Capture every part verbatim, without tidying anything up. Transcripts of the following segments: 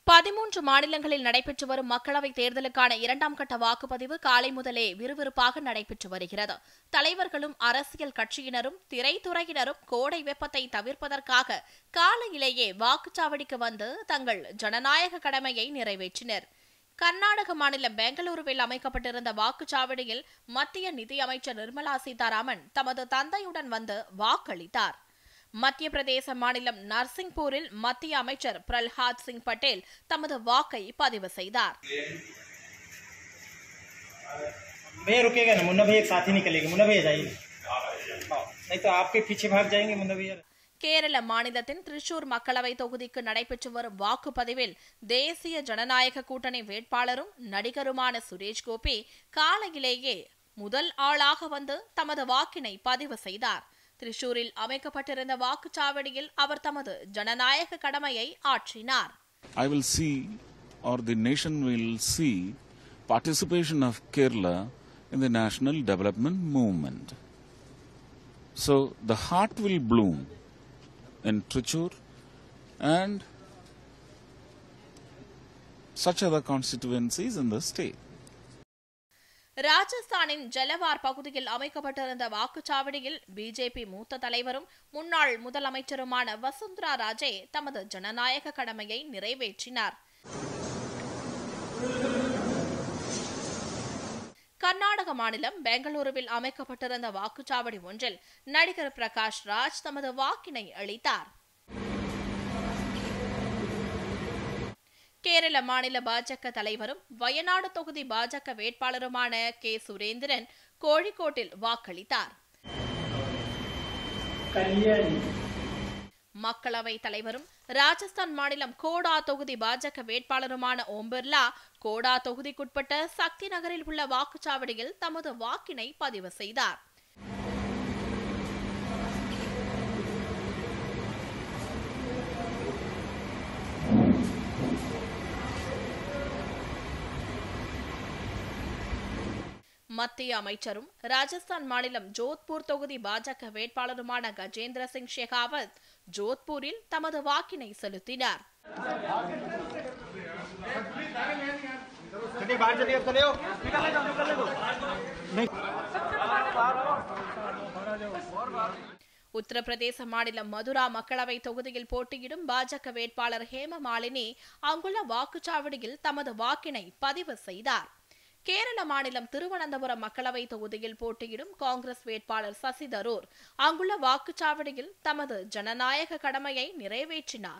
பதிமூன்று மாநிலங்களில் நடைபெற்று வரும் மக்களவைத் தேர்தலுக்கான இரண்டாம் கட்ட வாக்குப்பதிவு காலை முதலே விறுவிறுப்பாக நடைபெற்று வருகிறது. தலைவர்களும் அரசியல் கட்சியினரும் திரைத்துறையினரும் கோடை வெப்பத்தை தவிர்ப்பதற்காக காலையிலேயே வாக்குச்சாவடிக்கு வந்து தங்கள் ஜனநாயக கடமையை நிறைவேற்றினர். கர்நாடக மாநிலம் பெங்களூருவில் அமைக்கப்பட்டிருந்த வாக்குச்சாவடியில் மத்திய நிதியமைச்சர் நிர்மலா சீதாராமன் தமது தந்தையுடன் வந்து வாக்களித்தார். மத்திய பிரதேச மாநிலம் நர்சிங்பூரில் மத்திய அமைச்சர் பிரல்ஹாத் சிங் பட்டேல் தமது வாக்கை பதிவு செய்தார். கேரள மாநிலத்தின் திரிசூர் மக்களவை தொகுதிக்கு நடைபெற்று வரும் வாக்குப்பதிவில் தேசிய ஜனநாயக கூட்டணி வேட்பாளரும் நடிகருமான சுரேஷ் கோபி காலையிலேயே முதல் ஆளாக வந்து தமது வாக்கினை பதிவு செய்தார். திரிசூரில் அமைக்கப்பட்டிருந்த வாக்குச்சாவடியில் அவர் தமது ஜனநாயக கடமையை ஆற்றினார். I will see, or the nation will see, participation of Kerala in the national development movement. So the heart will bloom in Trichure and such other constituencies in the state. ராஜஸ்தானின் ஜலவார் பகுதியில் அமைக்கப்பட்டிருந்த வாக்குச்சாவடியில் பிஜேபி மூத்த தலைவரும் முன்னாள் முதலமைச்சருமான வசுந்தரா ராஜே தமது ஜனநாயக கடமையை நிறைவேற்றினார். கர்நாடக மாநிலம் பெங்களூருவில் அமைக்கப்பட்டிருந்த வாக்குச்சாவடி ஒன்றில் நடிகர் பிரகாஷ் ராஜ் தமது வாக்கினை அளித்தார். கேரள மாநில பாஜக தலைவரும் வயநாடு தொகுதி பாஜக வேட்பாளருமான கே சுரேந்திரன் கோழிக்கோட்டில் வாக்களித்தார். மக்களவைத் தலைவரும் ராஜஸ்தான் மாநிலம் கோடா தொகுதி பாஜக வேட்பாளருமான ஓம் பிர்லா கோடா தொகுதிக்குட்பட்ட சக்தி நகரில் உள்ள வாக்குச்சாவடியில் தமது வாக்கினை பதிவு செய்தார். மத்திய அமைச்சரும் ராஜஸ்தான் மாநிலம் ஜோத்பூர் தொகுதி பாஜக வேட்பாளருமான கஜேந்திர சிங் ஷெகாவத் ஜோத்பூரில் தமது வாக்கினை செலுத்தினார். உத்தரப்பிரதேச மாநிலம் மதுரா மக்களவை தொகுதியில் போட்டியிடும் பாஜக வேட்பாளர் ஹேம மாலினி அங்குள்ள வாக்குச்சாவடியில் தமது வாக்கினை பதிவு செய்தார். கேரள மாநிலம் திருவனந்தபுரம் மக்களவை தொகுதியில் போட்டியிடும் காங்கிரஸ் வேட்பாளர் சசி தரூர் அங்குள்ள வாக்குச்சாவடியில் தமது ஜனநாயக கடமையை நிறைவேற்றினார்.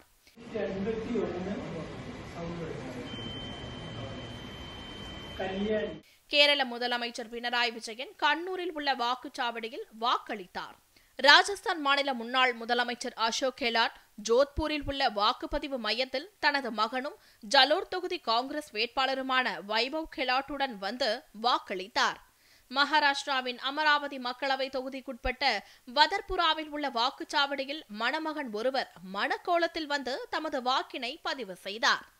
கேரள முதலமைச்சர் பினராயி விஜயன் கண்ணூரில் உள்ள வாக்குச்சாவடியில் வாக்களித்தார். ராஜஸ்தான் மாநில முன்னாள் முதலமைச்சர் அசோக் கெலாட் ஜோத்பூரில் உள்ள வாக்குப்பதிவு மையத்தில் தனது மகனும் ஜலோர் தொகுதி காங்கிரஸ் வேட்பாளருமான வைபவ் கெலாட்டுடன் வந்து வாக்களித்தார். மகாராஷ்டிராவின் அமராவதி மக்களவை தொகுதிக்குட்பட்ட வதர்புராவில் உள்ள வாக்குச்சாவடியில் மணமகன் ஒருவர் மணக்கோலத்தில் வந்து தமது வாக்கினை பதிவு செய்தார்.